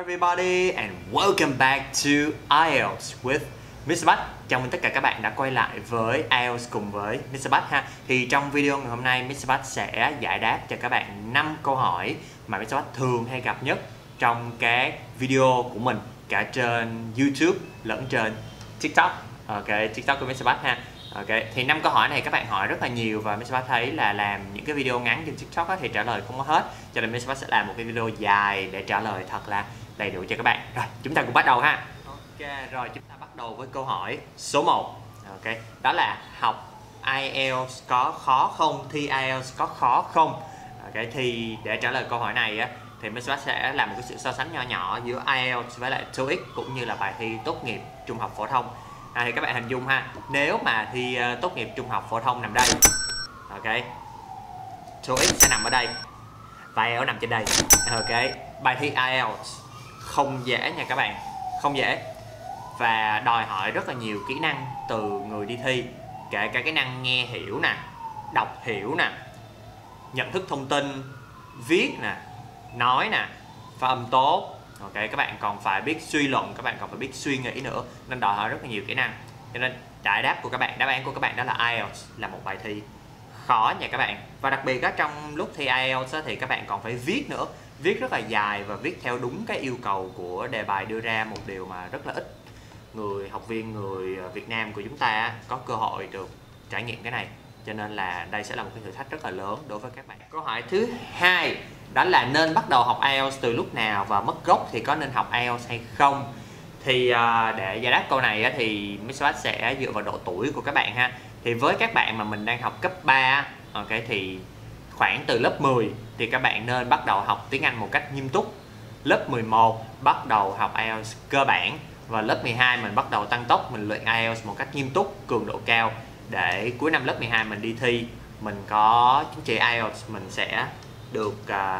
everybody and welcome back to IELTS with Mr. Bách. Chào mừng tất cả các bạn đã quay lại với IELTS cùng với Mr. Bách ha. Thì trong video ngày hôm nay Mr. Bách sẽ giải đáp cho các bạn 5 câu hỏi mà Mr. Bách thường hay gặp nhất trong các video của mình, cả trên YouTube lẫn trên TikTok. Ok, TikTok của Mr. Bách ha. Ok, thì 5 câu hỏi này các bạn hỏi rất là nhiều và Mr. Bách thấy là làm những cái video ngắn trên TikTok thì trả lời không có hết, cho nên Mr. Bách sẽ làm một cái video dài để trả lời thật là đầy đủ cho các bạn. Rồi, chúng ta cùng bắt đầu ha. Ok, rồi chúng ta bắt đầu với câu hỏi số 1. Ok, đó là học IELTS có khó không? Thi IELTS có khó không? Ok, thì để trả lời câu hỏi này á, thì Mr. Bách sẽ làm một cái sự so sánh nhỏ nhỏ giữa IELTS với lại TOEIC cũng như là bài thi tốt nghiệp trung học phổ thông. Thì các bạn hình dung ha, nếu mà thi tốt nghiệp trung học phổ thông nằm đây, ok, TOEIC sẽ nằm ở đây và IELTS nằm trên đây. Ok, bài thi IELTS không dễ nha các bạn, không dễ và đòi hỏi rất là nhiều kỹ năng từ người đi thi, kể cả kỹ năng nghe hiểu nè, đọc hiểu nè, nhận thức thông tin, viết nè, nói nè, phát âm tốt. Ok, các bạn còn phải biết suy luận, các bạn còn phải biết suy nghĩ nữa, nên đòi hỏi rất là nhiều kỹ năng. Cho nên giải đáp của các bạn, đáp án của các bạn đó là IELTS là một bài thi khó nha các bạn. Và đặc biệt trong lúc thi IELTS thì các bạn còn phải viết nữa, viết rất là dài và viết theo đúng cái yêu cầu của đề bài đưa ra, một điều mà rất là ít người học viên người Việt Nam của chúng ta có cơ hội được trải nghiệm cái này. Cho nên là đây sẽ là một cái thử thách rất là lớn đối với các bạn. Câu hỏi thứ hai đó là nên bắt đầu học IELTS từ lúc nào và mất gốc thì có nên học IELTS hay không? Thì để giải đáp câu này thì Mr. Bách sẽ dựa vào độ tuổi của các bạn ha. Thì với các bạn mà mình đang học cấp 3, ok, thì khoảng từ lớp 10 thì các bạn nên bắt đầu học tiếng Anh một cách nghiêm túc. Lớp 11 bắt đầu học IELTS cơ bản và lớp 12 mình bắt đầu tăng tốc, mình luyện IELTS một cách nghiêm túc, cường độ cao để cuối năm lớp 12 mình đi thi, mình có chứng chỉ IELTS, mình sẽ được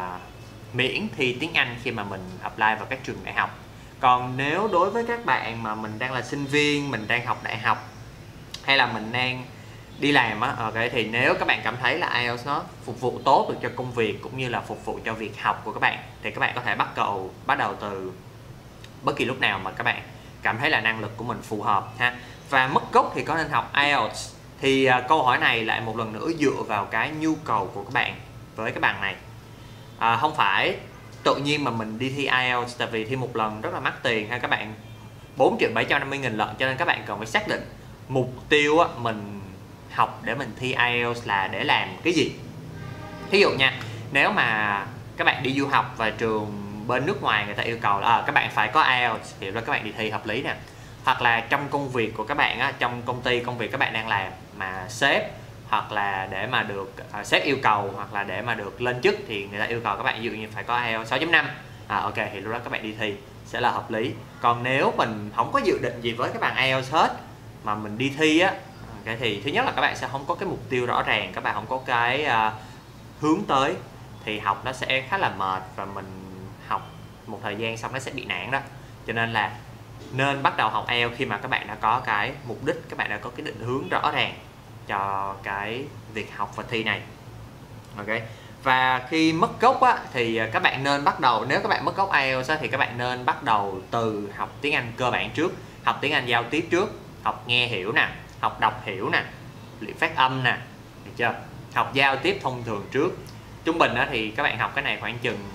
miễn thi tiếng Anh khi mà mình apply vào các trường đại học. Còn nếu đối với các bạn mà mình đang là sinh viên, mình đang học đại học hay là mình đang đi làm ok, thì nếu các bạn cảm thấy là IELTS nó phục vụ tốt được cho công việc cũng như là phục vụ cho việc học của các bạn thì các bạn có thể bắt đầu từ bất kỳ lúc nào mà các bạn cảm thấy là năng lực của mình phù hợp ha. Và mất gốc thì có nên học IELTS thì câu hỏi này lại một lần nữa dựa vào cái nhu cầu của các bạn với cái bằng này. Không phải tự nhiên mà mình đi thi IELTS, tại vì thi một lần rất là mắc tiền ha các bạn, 4.750.000 lận, cho nên các bạn cần phải xác định mục tiêu mình học để mình thi IELTS là để làm cái gì. Ví dụ nha, nếu mà các bạn đi du học và trường bên nước ngoài người ta yêu cầu là các bạn phải có IELTS thì các bạn đi thi hợp lý nè. Hoặc là trong công việc của các bạn trong công ty, công việc các bạn đang làm mà sếp hoặc là để mà được sếp yêu cầu hoặc là để mà được lên chức thì người ta yêu cầu các bạn ví dụ như phải có IELTS 6.5, ok, thì lúc đó các bạn đi thi sẽ là hợp lý. Còn nếu mình không có dự định gì với cái bằng IELTS hết mà mình đi thi okay, thì thứ nhất là các bạn sẽ không có cái mục tiêu rõ ràng, các bạn không có cái hướng tới thì học nó sẽ khá là mệt và mình học một thời gian xong nó sẽ bị nản đó. Cho nên là nên bắt đầu học IELTS khi mà các bạn đã có cái mục đích, các bạn đã có cái định hướng rõ ràng cho cái việc học và thi này. Ok. Và khi mất gốc thì các bạn nên bắt đầu, nếu các bạn mất gốc IELTS thì các bạn nên bắt đầu từ học tiếng Anh cơ bản trước, học tiếng Anh giao tiếp trước, học nghe hiểu nè, học đọc hiểu nè, luyện phát âm nè, được chưa? Học giao tiếp thông thường trước. Trung bình thì các bạn học cái này khoảng chừng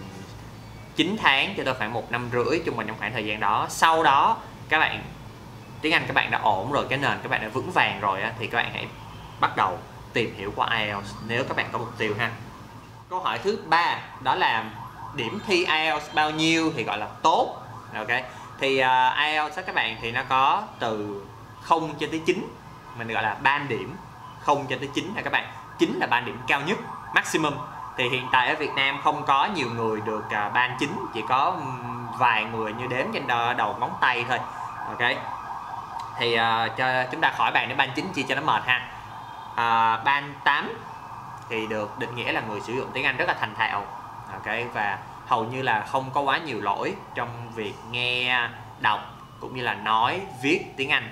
9 tháng cho tới khoảng 1 năm rưỡi trung bình trong khoảng thời gian đó. Sau đó các bạn tiếng Anh các bạn đã ổn rồi, cái nền các bạn đã vững vàng rồi thì các bạn hãy bắt đầu tìm hiểu qua IELTS nếu các bạn có mục tiêu ha. Câu hỏi thứ 3 đó là điểm thi IELTS bao nhiêu thì gọi là tốt. Ok. Thì IELTS các bạn thì nó có từ 0 cho tới 9, mình gọi là band điểm 0 cho tới 9 các bạn. 9 là band điểm cao nhất, maximum. Thì hiện tại ở Việt Nam không có nhiều người được band 9, chỉ có vài người như đếm trên đầu ngón tay thôi. Ok. Thì cho chúng ta khỏi bàn đến band 9 chi cho nó mệt ha. Band 8 thì được định nghĩa là người sử dụng tiếng Anh rất là thành thạo. Ok, và hầu như là không có quá nhiều lỗi trong việc nghe, đọc cũng như là nói, viết tiếng Anh.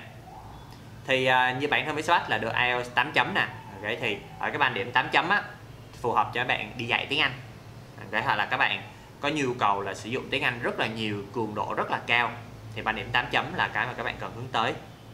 Thì như bản thân Mr. Bách là được IELTS 8 chấm nè. Ok, thì ở cái band điểm 8 chấm phù hợp cho các bạn đi dạy tiếng Anh. Ok, hoặc là các bạn có nhu cầu là sử dụng tiếng Anh rất là nhiều, cường độ rất là cao, thì band điểm 8 chấm là cái mà các bạn cần hướng tới.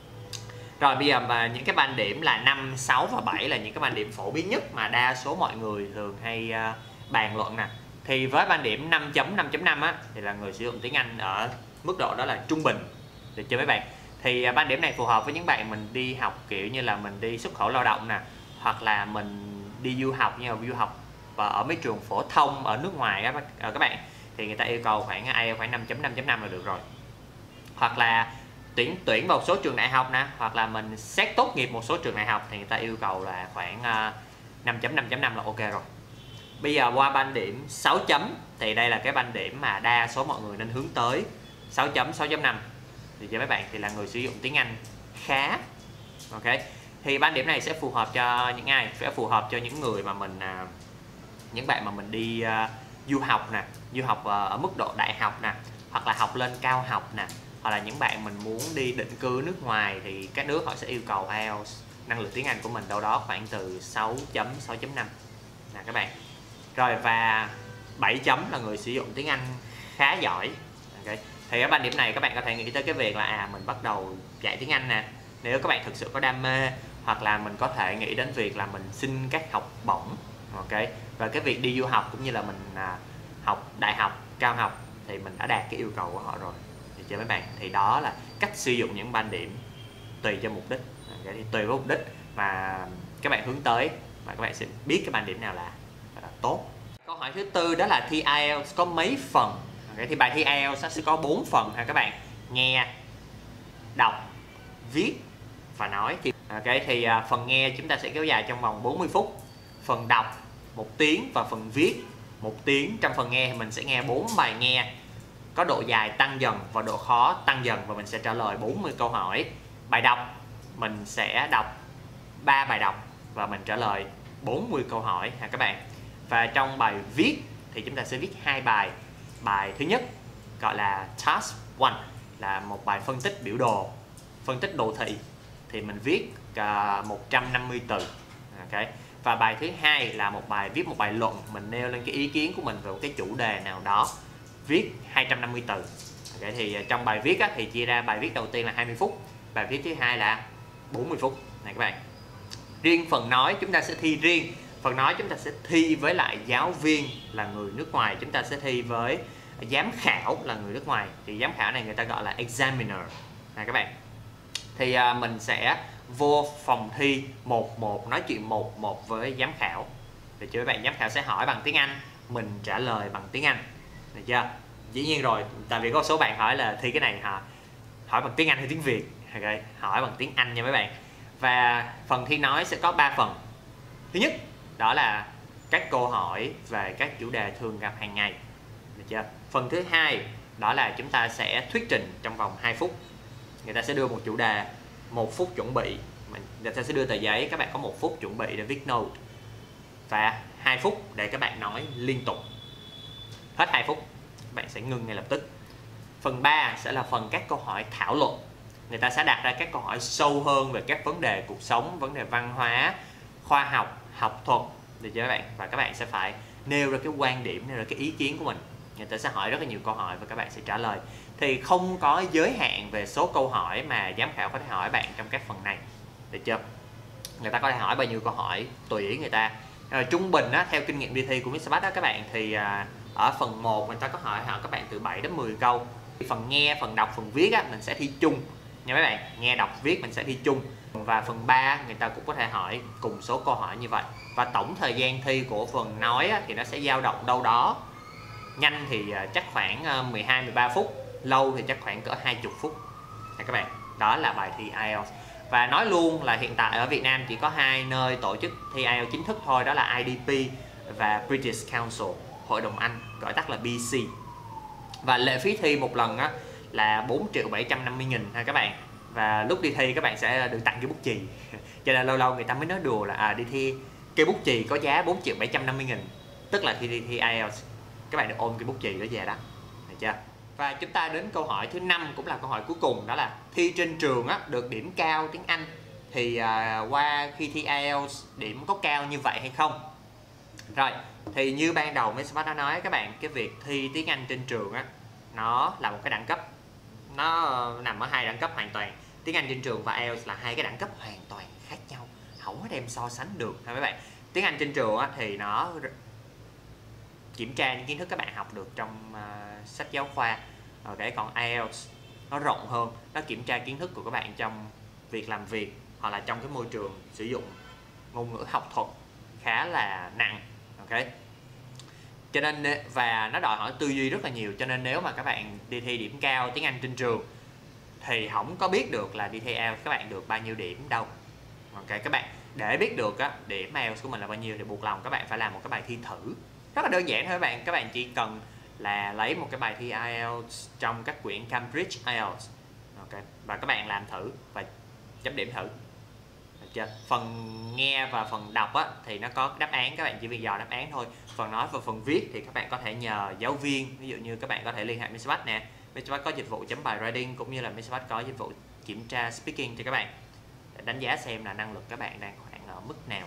Rồi bây giờ mà những cái band điểm là 5, 6 và 7 là những cái band điểm phổ biến nhất mà đa số mọi người thường hay bàn luận nè. Thì với band điểm 5 chấm, 5.5 á thì là người sử dụng tiếng Anh ở mức độ đó là trung bình, được chưa mấy bạn? Thì band điểm này phù hợp với những bạn mình đi học kiểu như là mình đi xuất khẩu lao động nè, hoặc là mình đi du học, như là du học và ở mấy trường phổ thông ở nước ngoài á các bạn, thì người ta yêu cầu khoảng IELTS khoảng 5.5 là được rồi. Hoặc là tuyển vào một số trường đại học nè, hoặc là mình xét tốt nghiệp một số trường đại học thì người ta yêu cầu là khoảng 5.5 là ok rồi. Bây giờ qua band điểm 6 chấm thì đây là cái band điểm mà đa số mọi người nên hướng tới. 6 chấm, 6.5 thì cho mấy bạn thì là người sử dụng tiếng Anh khá. Ok. Thì band điểm này sẽ phù hợp cho những ai? Sẽ phù hợp cho những người mà những bạn mà mình đi du học nè, du học ở mức độ đại học nè, hoặc là học lên cao học nè, hoặc là những bạn mình muốn đi định cư nước ngoài thì các nước họ sẽ yêu cầu IELTS năng lực tiếng Anh của mình đâu đó khoảng từ 6 chấm, 6.5 nè các bạn. Rồi và 7 chấm là người sử dụng tiếng Anh khá giỏi. Okay. Thì ở band điểm này các bạn có thể nghĩ tới cái việc là mình bắt đầu dạy tiếng Anh nè, nếu các bạn thực sự có đam mê, hoặc là mình có thể nghĩ đến việc là mình xin các học bổng. Ok. Và cái việc đi du học cũng như là mình học đại học, cao học thì mình đã đạt cái yêu cầu của họ rồi. Thì cho mấy bạn thì đó là cách sử dụng những band điểm tùy cho mục đích. Okay. Thì tùy với mục đích mà các bạn hướng tới và các bạn sẽ biết cái band điểm nào là tốt. Câu hỏi thứ tư đó là thi IELTS có mấy phần? Okay. Thì bài thi IELTS sẽ có 4 phần ha các bạn: nghe, đọc, viết và nói. Thì phần nghe chúng ta sẽ kéo dài trong vòng 40 phút, phần đọc 1 tiếng và phần viết 1 tiếng. Trong phần nghe thì mình sẽ nghe 4 bài nghe, có độ dài tăng dần và độ khó tăng dần, và mình sẽ trả lời 40 câu hỏi. Bài đọc mình sẽ đọc 3 bài đọc và mình trả lời 40 câu hỏi ha các bạn. Và trong bài viết thì chúng ta sẽ viết 2 bài. Bài thứ nhất gọi là Task 1 là một bài phân tích biểu đồ, phân tích đồ thị, thì mình viết 150 từ. Okay. Và bài thứ hai là viết một bài luận, mình nêu lên cái ý kiến của mình về một cái chủ đề nào đó, viết 250 từ. Okay. Thì trong bài viết thì chia ra bài viết đầu tiên là 20 phút, bài viết thứ hai là 40 phút này các bạn. Riêng phần nói chúng ta sẽ thi riêng. Phần nói chúng ta sẽ thi với lại giáo viên là người nước ngoài, chúng ta sẽ thi với giám khảo là người nước ngoài. Thì giám khảo này người ta gọi là examiner này các bạn. Thì mình sẽ vô phòng thi một nói chuyện một với giám khảo. Được chưa các bạn? Giám khảo sẽ hỏi bằng tiếng Anh, mình trả lời bằng tiếng Anh. Được chưa? Dĩ nhiên rồi, tại vì có số bạn hỏi là thi cái này hỏi bằng tiếng Anh hay tiếng Việt. Okay. Hỏi bằng tiếng Anh nha mấy bạn. Và phần thi nói sẽ có 3 phần. Thứ nhất đó là các câu hỏi về các chủ đề thường gặp hàng ngày. Được chưa? Phần thứ hai đó là chúng ta sẽ thuyết trình trong vòng 2 phút. Người ta sẽ đưa một chủ đề, 1 phút chuẩn bị, người ta sẽ đưa tờ giấy, các bạn có 1 phút chuẩn bị để viết note, và 2 phút để các bạn nói liên tục. Hết 2 phút các bạn sẽ ngưng ngay lập tức. Phần 3 sẽ là phần các câu hỏi thảo luận. Người ta sẽ đặt ra các câu hỏi sâu hơn về các vấn đề cuộc sống, vấn đề văn hóa, khoa học, học thuật, được chưa các bạn? Và các bạn sẽ phải nêu ra cái quan điểm, nêu ra cái ý kiến của mình. Người ta sẽ hỏi rất là nhiều câu hỏi và các bạn sẽ trả lời. Thì không có giới hạn về số câu hỏi mà giám khảo có thể hỏi bạn trong các phần này, được chưa? Người ta có thể hỏi bao nhiêu câu hỏi tùy ý người ta. Trung bình theo kinh nghiệm đi thi của Mr. Bách các bạn, thì ở phần 1 người ta có hỏi các bạn từ 7 đến 10 câu. Phần nghe, phần đọc, phần viết mình sẽ thi chung nha mấy bạn. Nghe, đọc, viết mình sẽ thi chung. Và phần 3 người ta cũng có thể hỏi cùng số câu hỏi như vậy. Và tổng thời gian thi của phần nói thì nó sẽ dao động đâu đó. Nhanh thì chắc khoảng 12-13 phút, lâu thì chắc khoảng cỡ 20 phút các bạn. Đó là bài thi IELTS. Và nói luôn là hiện tại ở Việt Nam chỉ có 2 nơi tổ chức thi IELTS chính thức thôi, đó là IDP và British Council, Hội đồng Anh, gọi tắt là BC. Và lệ phí thi một lần là 4.750.000 ha các bạn. Và lúc đi thi các bạn sẽ được tặng cái bút chì. Cho nên lâu lâu người ta mới nói đùa là đi thi cái bút chì có giá 4.750.000, tức là khi đi thi IELTS các bạn được ôm cái bút chì đó về đó, được chưa? Và chúng ta đến câu hỏi thứ 5, cũng là câu hỏi cuối cùng, đó là thi trên trường được điểm cao tiếng Anh thì qua khi thi IELTS điểm có cao như vậy hay không? Rồi, thì như ban đầu Mr. Bách đã nói các bạn, cái việc thi tiếng Anh trên trường á, nó là một cái đẳng cấp, nó nằm ở hai đẳng cấp hoàn toàn. Tiếng Anh trên trường và IELTS là hai cái đẳng cấp hoàn toàn khác nhau, không có đem so sánh được ha mấy bạn. Tiếng Anh trên trường á, thì nó kiểm tra những kiến thức các bạn học được trong sách giáo khoa. Ok, còn IELTS nó rộng hơn, nó kiểm tra kiến thức của các bạn trong việc làm việc hoặc là trong cái môi trường sử dụng ngôn ngữ học thuật khá là nặng. Ok, cho nên và nó đòi hỏi tư duy rất là nhiều, cho nên nếu mà các bạn đi thi điểm cao tiếng Anh trên trường thì không có biết được là đi thi IELTS các bạn được bao nhiêu điểm đâu. Ok các bạn, để biết được á, điểm IELTS của mình là bao nhiêu thì buộc lòng các bạn phải làm một cái bài thi thử rất là đơn giản thôi các bạn chỉ cần là lấy một cái bài thi IELTS trong các quyển Cambridge IELTS, ok, và các bạn làm thử và chấm điểm thử. Được chưa? Phần nghe và phần đọc á, thì nó có đáp án, các bạn chỉ việc dò đáp án thôi. Phần nói và phần viết thì các bạn có thể nhờ giáo viên, ví dụ như các bạn có thể liên hệ Mr. Bách nè, Mr. Bách có dịch vụ chấm bài writing, cũng như là Mr. Bách có dịch vụ kiểm tra speaking cho các bạn để đánh giá xem là năng lực các bạn đang khoảng ở mức nào.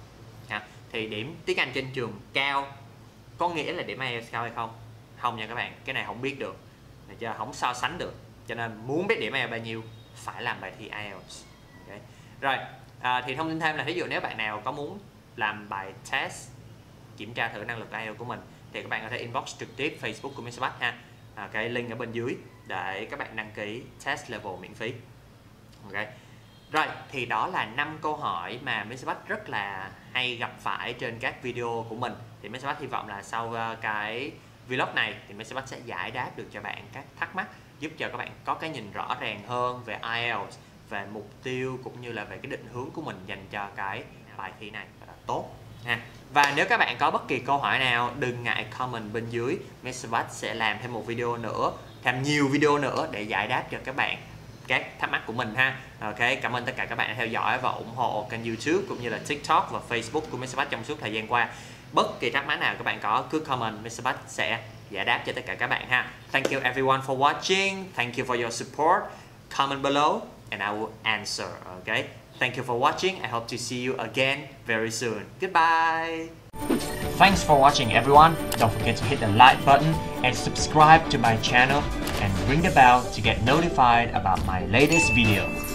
Thì điểm tiếng Anh trên trường cao có nghĩa là điểm IELTS cao hay không? Không nha các bạn, cái này không biết được, được chưa? Không so sánh được, cho nên muốn biết điểm IELTS bao nhiêu phải làm bài thi IELTS. Okay. Rồi, thì thông tin thêm là ví dụ nếu bạn nào có muốn làm bài test kiểm tra thử năng lực IELTS của mình thì các bạn có thể inbox trực tiếp Facebook của Mr. Bách ha. Cái link ở bên dưới để các bạn đăng ký test level miễn phí. Ok. Rồi, thì đó là 5 câu hỏi mà Mr. Bách rất là hay gặp phải trên các video của mình. Thì Mr. Bách hy vọng là sau cái vlog này thì Mr. Bách sẽ giải đáp được cho bạn các thắc mắc, giúp cho các bạn có cái nhìn rõ ràng hơn về IELTS, về mục tiêu cũng như là về cái định hướng của mình dành cho cái bài thi này là tốt ha. Và nếu các bạn có bất kỳ câu hỏi nào đừng ngại comment bên dưới, Mr. Bách sẽ làm thêm một video nữa, thêm nhiều video nữa để giải đáp cho các bạn các thắc mắc của mình ha. Ok, cảm ơn tất cả các bạn đã theo dõi và ủng hộ kênh YouTube cũng như là TikTok và Facebook của Mr. Bách trong suốt thời gian qua. Bất kỳ thắc mắc nào các bạn có cứ comment, Mr. Bách sẽ giải đáp cho tất cả các bạn ha. Thank you everyone for watching. Thank you for your support. Comment below and I will answer. Okay. Thank you for watching. I hope to see you again very soon. Goodbye. Thanks for watching everyone. Don't forget to hit the like button and subscribe to my channel and ring the bell to get notified about my latest video.